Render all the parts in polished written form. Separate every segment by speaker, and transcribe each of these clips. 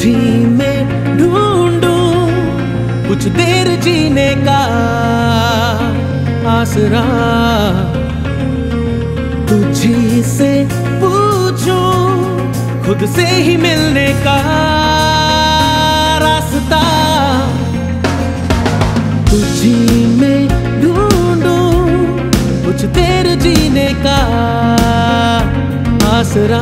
Speaker 1: तुझी में ढूंढूं कुछ देर जीने का आसरा, तुझी से पूछूं खुद से ही मिलने का रास्ता, तुझी में ढूंढूं कुछ देर जीने का आसरा,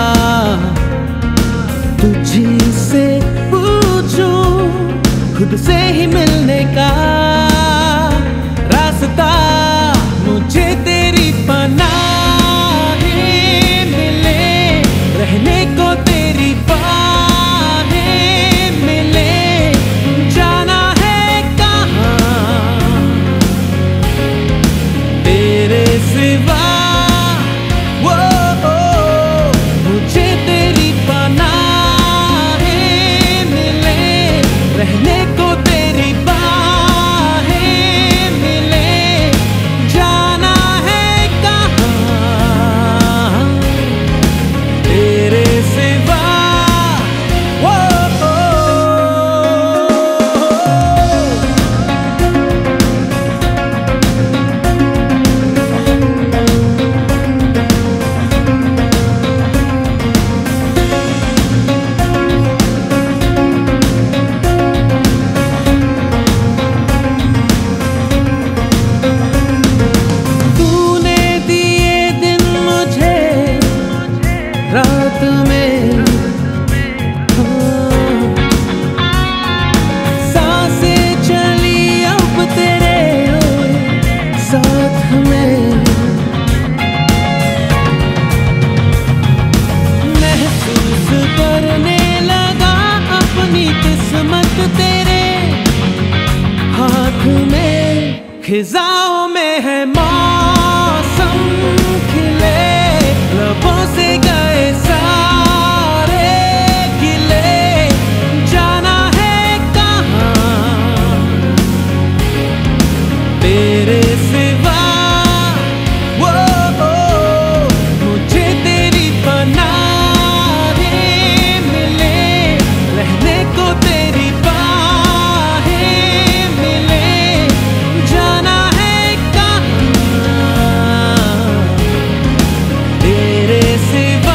Speaker 1: तुझी से पूछूं खुद से ही मिलने का रास्ता, मुझे तेरी पनाहें मिले, रहने को तेरी बाहें मिले, जाना है कहाँ तेरे सिवा, मुझे तेरी पनाहें मिले, रहने को तेरी बाहें मिले, जाना है कहाँ तेरे सिवा। रात में सांसें चली अब तेरे साथ में, महसूस करने लगा अपनी किस्मत तेरे हाथ में, खिजाओं में है मौसम खिले, लबों से गए सारे गिले, जाना है कहाँ तेरे सिवा, मुझे तेरी पनाहें मिले, रहने को तेरी बाहें मिले, जाना है कहाँ तेरे सिवा।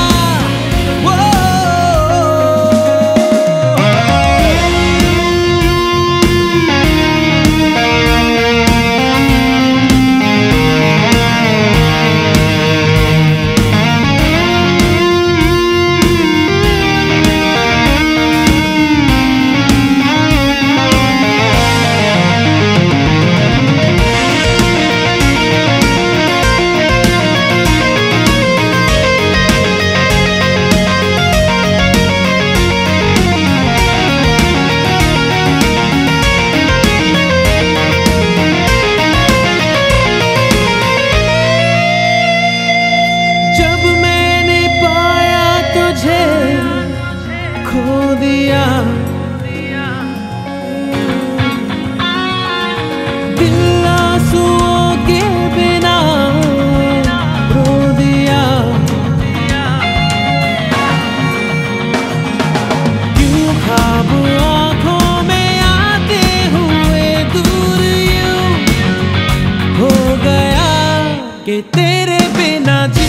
Speaker 1: खो दिया दिल आंसुओं के बिना रो दिया, क्यों ख्वाब आँखों में आते हुए दूर यूं हो गया कि तेरे बिना